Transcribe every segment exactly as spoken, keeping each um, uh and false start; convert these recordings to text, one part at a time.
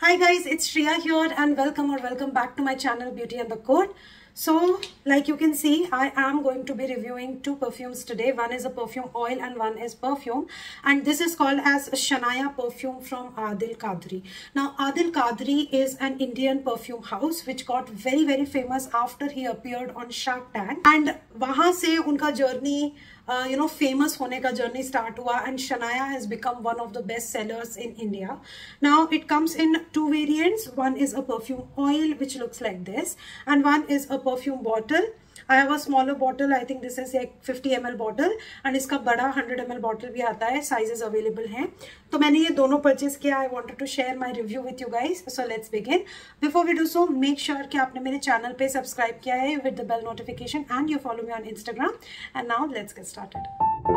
Hi guys, it's Shriya here and welcome or welcome back to my channel Beauty and the Code. So like you can see, I am going to be reviewing two perfumes today. One is a perfume oil and one is perfume, and this is called as Shania perfume from Adil Kadri. Now Adil Kadri is an Indian perfume house which got very very famous after he appeared on Shark Tank, and वहाँ से उनका journey Uh, you know famous होने का journey start हुआ, and Shania has become one of the best sellers in India. Now it comes in two variants. One is a perfume oil which looks like this, and one is a perfume bottle. I have a smaller bottle. I think this is like fifty milliliter bottle, and इसका बड़ा one hundred milliliter bottle भी आता है. Sizes available हैं. तो मैंने ये दोनों purchase किया. I wanted to share my review with you guys. So let's begin. Before we do so, make sure कि आपने मेरे channel पे subscribe किया है with the bell notification, and you follow me on Instagram. And now let's get started.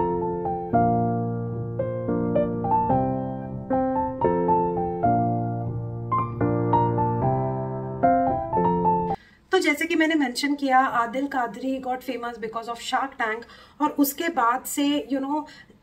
तो जैसे कि मैंने मेंशन किया, Adil Qadri got famous because of shark tank, और उसके बाद से you know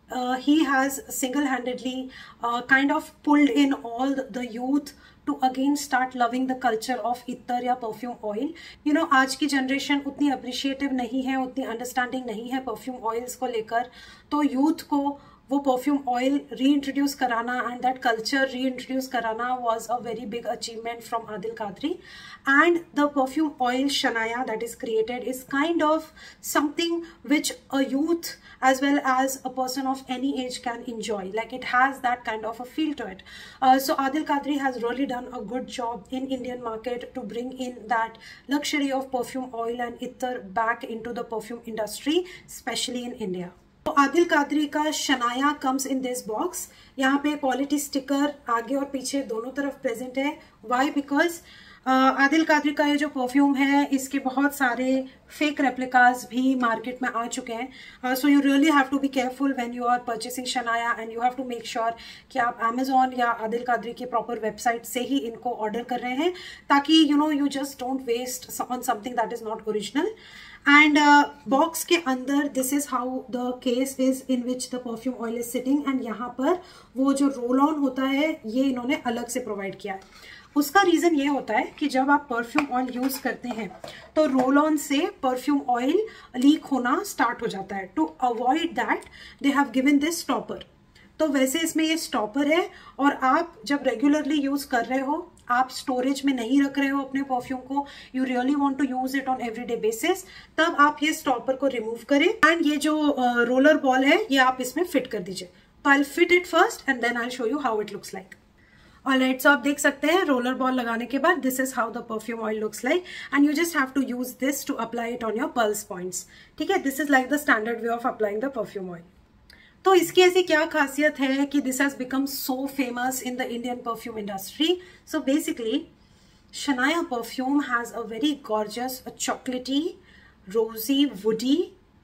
he has single handedly kind of pulled in all the youth to again start loving the culture of ittar या परफ्यूम ऑयल. यू नो आज की generation उतनी appreciative नहीं है, उतनी अंडरस्टैंडिंग नहीं है परफ्यूम ऑयल्स को लेकर, तो यूथ को वो परफ्यूम ऑयल री इंट्रोड्यूस कराना and that culture reintroduce कराना was a very big achievement from Adil Qadri. And the perfume oil Shanaya that is created is kind of something which a youth as well as a person of any age can enjoy. Like it has that kind of a feel to it. Uh, so Adil Kadri has really done a good job in Indian market to bring in that luxury of perfume oil and ittar back into the perfume industry, especially in India. तो आदिल कादरी का Shanaya comes in this box. यहाँ पे quality sticker आगे और पीछे दोनों तरफ present है. Why? Because Adil uh, Qadri का ये जो परफ्यूम है, इसके बहुत सारे फेक रेप्लिकाज भी मार्केट में आ चुके हैं. So you really have to be careful when you are purchasing Shanaya, and you have to make sure कि आप अमेजोन या आदिल कादरी के प्रॉपर वेबसाइट से ही इनको ऑर्डर कर रहे हैं, ताकि you know you just don't waste on something that is not original. And box के अंदर this is how the case is in which the perfume oil is sitting, and यहाँ पर वो जो रोल ऑन होता है ये इन्होंने अलग से प्रोवाइड किया है. उसका रीजन ये होता है कि जब आप परफ्यूम ऑयल यूज करते हैं तो रोल ऑन से परफ्यूम ऑयल लीक होना स्टार्ट हो जाता है. To avoid that they have given this stopper. तो वैसे इसमें ये स्टॉपर है, और आप जब रेगुलरली यूज कर रहे हो, आप स्टोरेज में नहीं रख रहे हो अपने परफ्यूम को, you really want to use it on everyday basis, तब आप ये स्टॉपर को रिमूव करें एंड ये जो रोलर uh, बॉल है ये आप इसमें फिट कर दीजिए. तो I will fit it first and then I will show you how it looks like. Alright, so आप देख सकते हैं रोलर बॉल लगाने के बाद this is how the perfume oil looks like, and you just have to use this to apply it on your pulse points. ठीक है, this is like the standard way of applying the perfume oil. तो इसकी ऐसी क्या खासियत है कि this has become so famous in the Indian perfume industry. So basically Shanaya perfume has a very gorgeous, chocolatey, rosy, woody,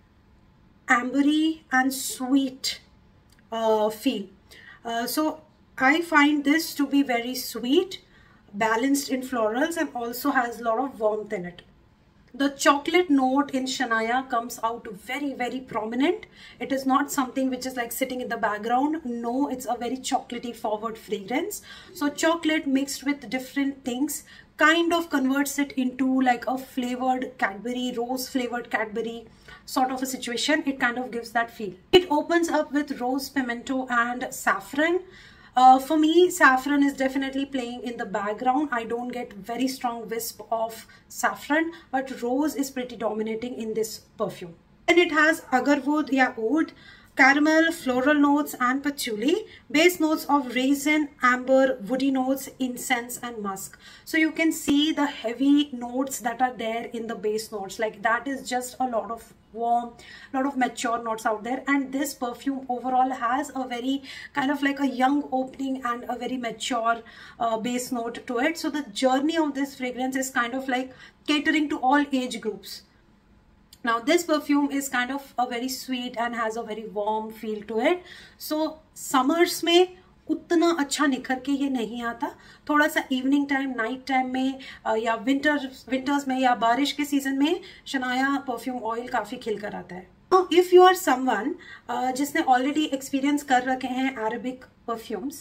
ambery and sweet uh, feel. Uh, so I find this to be very sweet, balanced in florals, and also has a lot of warmth in it. The chocolate note in Shania comes out very very prominent. It is not something which is like sitting in the background. No, it's a very chocolatey forward fragrance. So chocolate mixed with different things kind of converts it into like a flavored Cadbury, rose flavored Cadbury sort of a situation. It kind of gives that feel. It opens up with rose, pimento and saffron. Uh, for me, saffron is definitely playing in the background. I don't get very strong wisp of saffron, but rose is pretty dominating in this perfume. And it has agarwood ya oud, caramel, floral notes and patchouli, base notes of raisin, amber, woody notes, incense and musk. So you can see the heavy notes that are there in the base notes. Like that is just a lot of warm, lot of mature notes out there, and this perfume overall has a very kind of like a young opening and a very mature uh, base note to it. So the journey of this fragrance is kind of like catering to all age groups. Now this perfume is kind of a very sweet and has a very warm feel to it. So summers में उतना अच्छा निखर के ये नहीं आता. थोड़ा सा इवनिंग टाइम, नाइट टाइम में या विंटर विंटर्स में या बारिश के सीजन में शनाया परफ्यूम ऑयल काफी खिल कर आता है. इफ यू आर समवन जिसने ऑलरेडी एक्सपीरियंस कर रखे हैं अरेबिक परफ्यूम्स,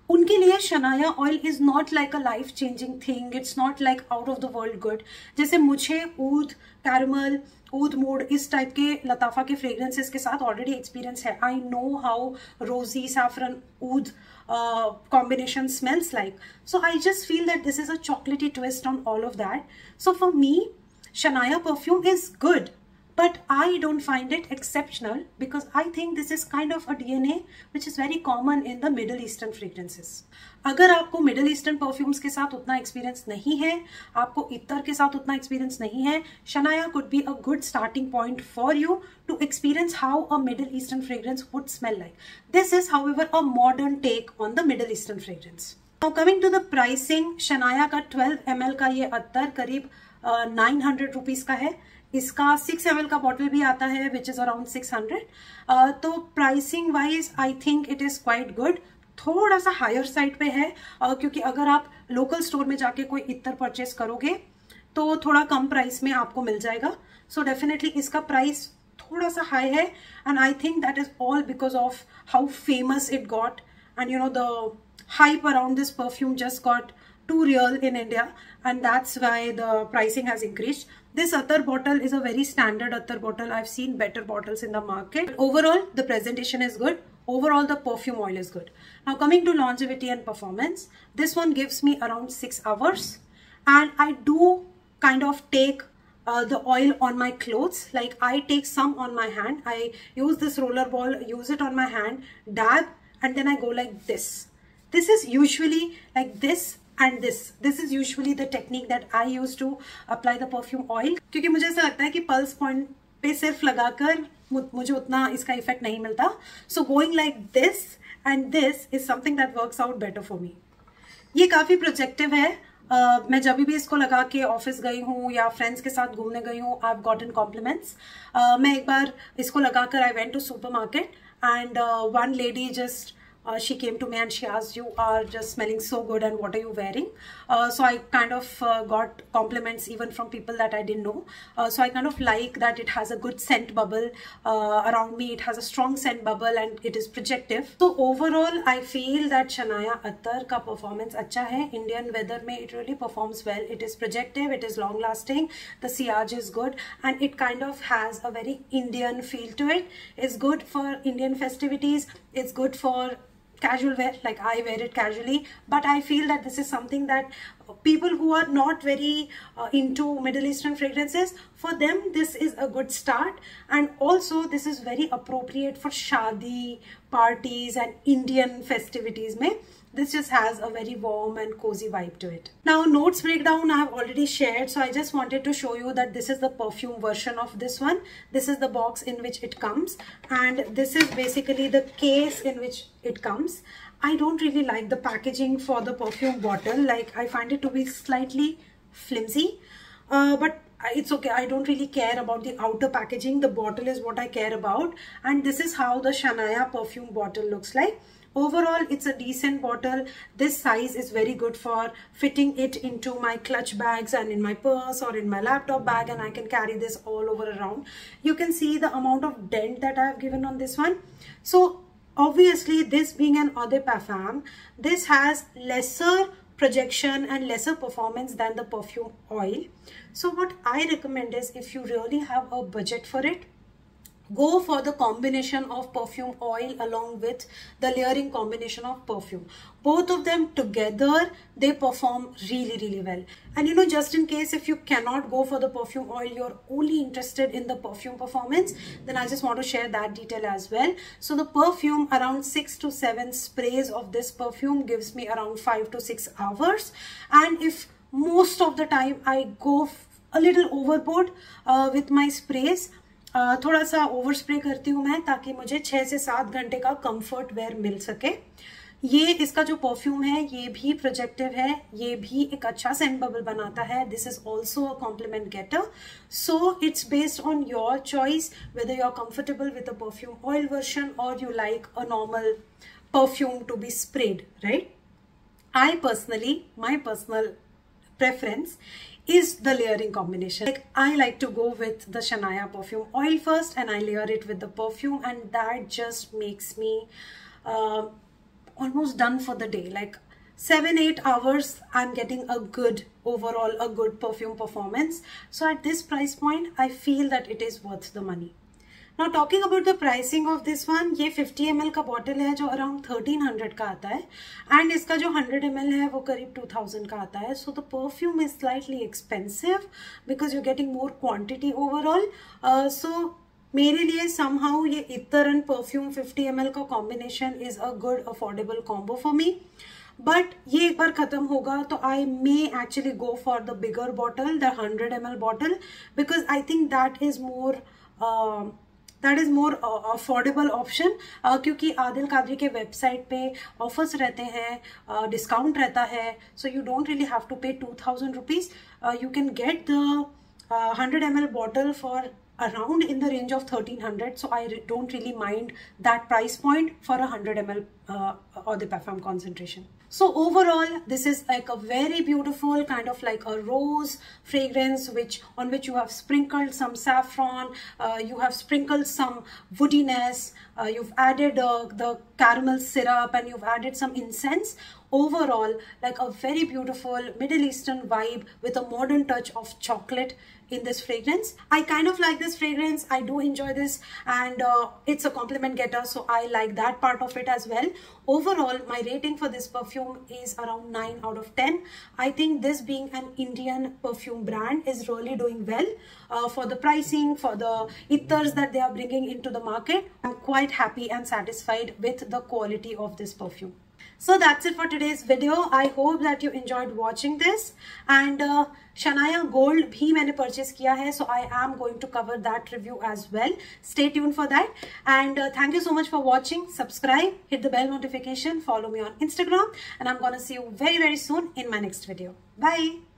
उनके लिए Shanaya oil is not like a life changing thing, it's not like out of the world good. जैसे मुझे ऊद, कैरमल, ऊद मूड इस टाइप के लताफा के फ्रेग्रेंसेस के साथ ऑलरेडी एक्सपीरियंस है. I know how rosy, saffron, oud combination smells like. So I just feel that this is a chocolatey twist on all of that. So for me, Shania perfume is good, but I don't find it exceptional because I think this is kind of a D N A which is very common in the Middle Eastern fragrances. अगर आपको middle eastern perfumes के साथ उतना experience नहीं है, आपको इत्तर के साथ उतना एक्सपीरियंस नहीं है, Shanaya could be a good starting point for you to experience how a middle eastern fragrance would smell like. This is however a modern take on the middle eastern fragrance. Now coming to the pricing, Shanaya का twelve M L का ये अत्तर करीब nine hundred rupees का है. इसका six M L का bottle भी आता है which is around six hundred. तो pricing wise I think it is quite good. थोड़ा सा हायर साइड पे है uh, क्योंकि अगर आप लोकल स्टोर में जाके कोई इत्तर परचेस करोगे तो थोड़ा कम प्राइस में आपको मिल जाएगा. सो डेफिनेटली इसका प्राइस थोड़ा सा हाई है and I think that is all because of how famous it got and you know the hype around this perfume just got too real in India, and that's why the pricing has increased. This attar bottle is a very standard attar bottle. I've seen better bottles in the market. Overall, the presentation is good. Overall, the perfume oil is good. Now coming to longevity and performance, this one gives me around six hours, and I do kind of take uh, the oil on my clothes. Like I take some on my hand. I use this roller ball, use it on my hand, dab, and then I go like this. This is usually like this and this. This is usually the technique that I use to apply the perfume oil. क्योंकि मुझे ऐसा लगता है कि pulse point पे सिर्फ लगाकर मुझे उतना इसका इफेक्ट नहीं मिलता. So going like this and this is something that works out better for me. ये काफी प्रोजेक्टिव है. Uh, मैं जब भी इसको लगा के ऑफिस गई हूँ या फ्रेंड्स के साथ घूमने गई हूँ, आई हैव गॉटन कॉम्प्लीमेंट्स. मैं एक बार इसको लगाकर I went to supermarket and one lady just Uh, she came to me and she asked, you are just smelling so good and what are you wearing? Uh, so I kind of uh, got compliments even from people that I didn't know. Uh, so I kind of like that it has a good scent bubble uh, around me. It has a strong scent bubble and it is projective. So overall I feel that Shania Attar ka performance अच्छा है. Indian weather में it really performs well. It is projective, it is long lasting, the sillage is good and it kind of has a very Indian feel to it. It's good for Indian festivities. It's good for casual wear, like I wear it casually, but I feel that this is something that people who are not very uh, into Middle Eastern fragrances, for them this is a good start, and also this is very appropriate for shadi parties and Indian festivities mein. This just has a very warm and cozy vibe to it. Now notes breakdown I have already shared, so I just wanted to show you that this is the perfume version of this one. This is the box in which it comes, and this is basically the case in which it comes. I don't really like the packaging for the perfume bottle. Like I find it to be slightly flimsy, uh, but it's okay. I don't really care about the outer packaging. The bottle is what I care about, and this is how the Shania perfume bottle looks like. Overall, it's a decent bottle. This size is very good for fitting it into my clutch bags and in my purse or in my laptop bag, and I can carry this all over around. You can see the amount of dent that I have given on this one. So obviously, this being an eau de parfum, this has lesser projection and lesser performance than the perfume oil. So what I recommend is, if you really have a budget for it, go for the combination of perfume oil along with the layering combination of perfume. Both of them together, they perform really really well. And you know, just in case if you cannot go for the perfume oil, you're only interested in the perfume performance, then I just want to share that detail as well. So the perfume, around six to seven sprays of this perfume gives me around five to six hours. And if most of the time I go a little overboard uh, with my sprays, Uh, थोड़ा सा over spray करती हूँ मैं, ताकि मुझे छः से सात घंटे का कंफर्ट वेयर मिल सके. ये इसका जो परफ्यूम है ये भी प्रोजेक्टिव है, ये भी एक अच्छा सेंट बबल बनाता है. This is also a compliment getter. So it's based on your choice whether you are comfortable with a perfume oil version or you like a normal perfume to be sprayed, right? I personally, my personal preference is the layering combination. Like I like to go with the Shania perfume oil first and I layer it with the perfume, and that just makes me uh, almost done for the day. Like seven eight hours I'm getting a good overall a good perfume performance. So at this price point I feel that it is worth the money. Now talking about the pricing of this one, ये fifty M L का bottle है जो around thirteen hundred का आता है, and इसका जो one hundred M L है वो करीब two thousand का आता है. So the perfume is slightly expensive because you're getting more quantity overall. Uh, so मेरे लिए somehow ये इतर and perfume fifty M L का combination is a good affordable combo for me. But ये एक बार खत्म होगा तो I may actually go for the bigger bottle, the one hundred M एल bottle, because I think that is more uh, that is more affordable option, क्योंकि आदिल कादरी के website पे offers रहते हैं, डिस्काउंट uh, रहता है. So you don't really have to pay two thousand rupees. You can get the hundred M L bottle for around in the range of thirteen hundred. So I don't really mind that price point for a one hundred M L uh, Eau de Parfum concentration. So overall this is like a very beautiful kind of like a rose fragrance which on which you have sprinkled some saffron, uh, you have sprinkled some woodiness, uh, you've added uh, the caramel syrup, and you've added some incense. Overall like a very beautiful Middle Eastern vibe with a modern touch of chocolate in this fragrance. I kind of like this fragrance. I do enjoy this, and uh, it's a compliment getter, so I like that part of it as well. Overall my rating for this perfume is around nine out of ten. I think this being an Indian perfume brand is really doing well uh, for the pricing, for the ethers that they are bringing into the market. I'm quite happy and satisfied with the quality of this perfume. So that's it for today's video. I hope that you enjoyed watching this, and uh, Shania Gold भी मैंने purchase किया है, so I am going to cover that review as well. Stay tuned for that, and uh, thank you so much for watching. Subscribe, hit the bell notification, follow me on Instagram, and I'm gonna see you very very soon in my next video. Bye.